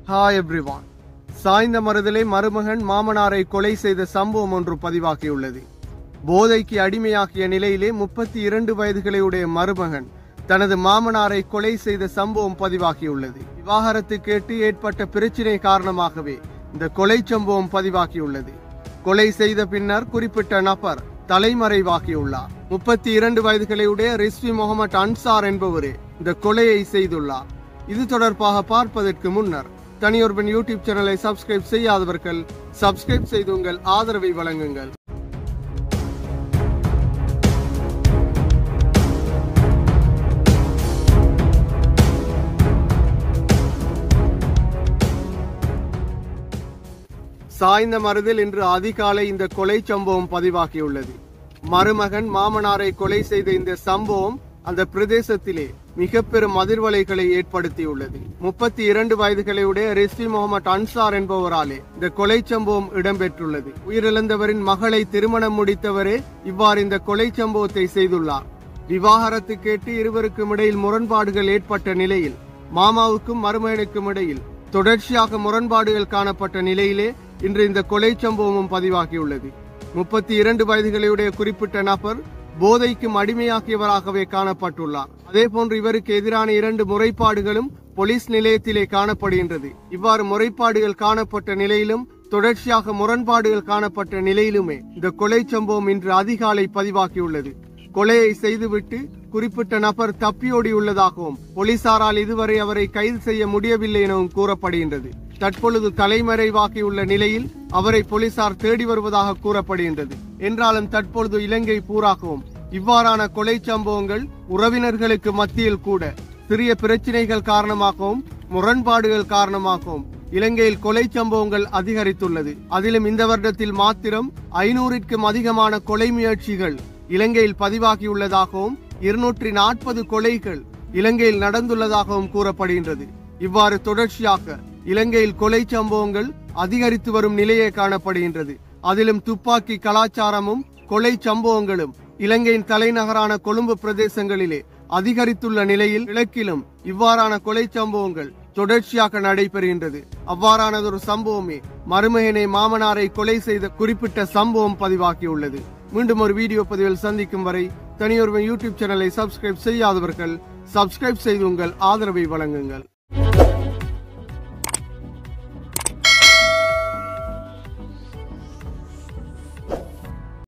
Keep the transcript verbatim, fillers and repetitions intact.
Hi everyone. சாய்ந்த மருதலை மருமகன் மாமனாரை கொலை செய்த சம்பவம் ஒன்று பதிவாகியுள்ளது. போதைக்கு அடிமையாகிய நிலையிலே முப்பத்தி இரண்டு வயதுகளை உடைய மருமகன் தனது மாமனாரை கொலை செய்த சம்பவம் பதிவாகியுள்ளது. விவாகரத்து கேட்டு ஏற்பட்ட பிரச்சினை காரணமாகவே இந்த கொலை சம்பவம் பதிவாகியுள்ளது. கொலை செய்த பின்னர் குறிப்பிட்ட நபர் தலைமறைவாகியுள்ளார். முப்பத்தி இரண்டு வயதுகளை உடைய ரிஸ்வி முகமது அன்சார் என்பவரே இந்த கொலையை செய்துள்ளார். இது தொடர்பாக பார்ப்பதற்கு முன்னர் தனியொருவன் யூடியூப் சேனலை சப்ஸ்கிரைப் செய்யாதவர்கள் சப்ஸ்கிரைப் செய்து உங்கள் ஆதரவை வழங்குங்கள். சாய்ந்த மருதில் இன்று அதிகாலை இந்த கொலை சம்பவம் பதிவாகியுள்ளது. மருமகன் மாமனாரை கொலை செய்த இந்த சம்பவம் அந்த பிரதேசத்திலே மிக பெரும் அதிர்வலைகளை ஏற்படுத்தியுள்ளது. முப்பத்தி இரண்டு வயதுகளை உடைய ரிஸ்வி முகமது அன்சார் என்பவராலே இந்த கொலை சம்பவம் இடம்பெற்றுள்ளது. உயிரிழந்தவரின் மகளை திருமணம் முடித்தவரே இவ்வாறு இந்த கொலை சம்பவத்தை செய்துள்ளார். விவாகரத்து கேட்டு இருவருக்கும் இடையில் முரண்பாடுகள் ஏற்பட்ட நிலையில் மாமாவுக்கும் மருமகனுக்கும் இடையில் தொடர்ச்சியாக முரண்பாடுகள் காணப்பட்ட நிலையிலே இன்று இந்த கொலை சம்பவமும் பதிவாகியுள்ளது. முப்பத்தி இரண்டு வயதுகளுடைய குறிப்பிட்ட நபர் போதைக்கும் அடிமையாகியவராகவே காணப்பட்டுள்ளார். அதே போன்று இவருக்கு எதிரான இரண்டு முறைப்பாடுகளும் போலீஸ் நிலையத்திலே காணப்படுகின்றது. இவ்வாறு முறைப்பாடுகள் காணப்பட்ட நிலையிலும் தொடர்ச்சியாக முரண்பாடுகள் காணப்பட்ட நிலையிலுமே இந்த கொலை சம்பவம் இன்று அதிகாலை பதிவாகியுள்ளது. கொலையை செய்துவிட்டு குறிப்பிட்ட நபர் தப்பியோடியுள்ளதாகவும் போலீசாரால் இதுவரை அவரை கைது செய்ய முடியவில்லை எனவும் கூறப்படுகின்றது. தற்பொழுது தலைமறைவாகியுள்ள நிலையில் அவரை போலீசார் தேடி வருவதாக கூறப்படுகின்றது. என்றாலும் தற்பொழுது இலங்கை பூராகவும் இவ்வாறான கொலை சம்பவங்கள் உறவினர்களுக்கு மத்தியில் கூட சிறிய பிரச்சனைகள் காரணமாகவும் முரண்பாடுகள் காரணமாகவும் இலங்கையில் கொலை சம்பவங்கள் அதிகரித்துள்ளது. அதிலும் இந்த வருடத்தில் மாத்திரம் ஐநூறுக்கும் அதிகமான கொலை முயற்சிகள் இலங்கையில் பதிவாகியுள்ளதாகவும் இருநூற்றி நாற்பது கொலைகள் இலங்கையில் நடந்துள்ளதாகவும் கூறப்படுகின்றது. இவ்வாறு தொடர்ச்சியாக இலங்கையில் கொலை சம்பவங்கள் அதிகரித்து வரும் நிலையே காணப்படுகின்றது. அதிலும் துப்பாக்கி கலாச்சாரமும் கொலை சம்பவங்களும் இலங்கையின் தலைநகரான கொழும்பு பிரதேசங்களிலே அதிகரித்துள்ள நிலையில் கிழக்கிலும் இவ்வாறான கொலை சம்பவங்கள் தொடர்ச்சியாக நடைபெறுகின்றது. அவ்வாறானதொரு சம்பவமே மருமகனை மாமனாரை கொலை செய்த குறிப்பிட்ட சம்பவம் பதிவாகியுள்ளது. மீண்டும் ஒரு வீடியோ பதிவில் சந்திக்கும் வரை தனியொருவன் யூடியூப் சேனலை சப்ஸ்கிரைப் செய்யாதவர்கள் சப்ஸ்கிரைப் செய்து உங்கள் ஆதரவை வழங்குங்கள்.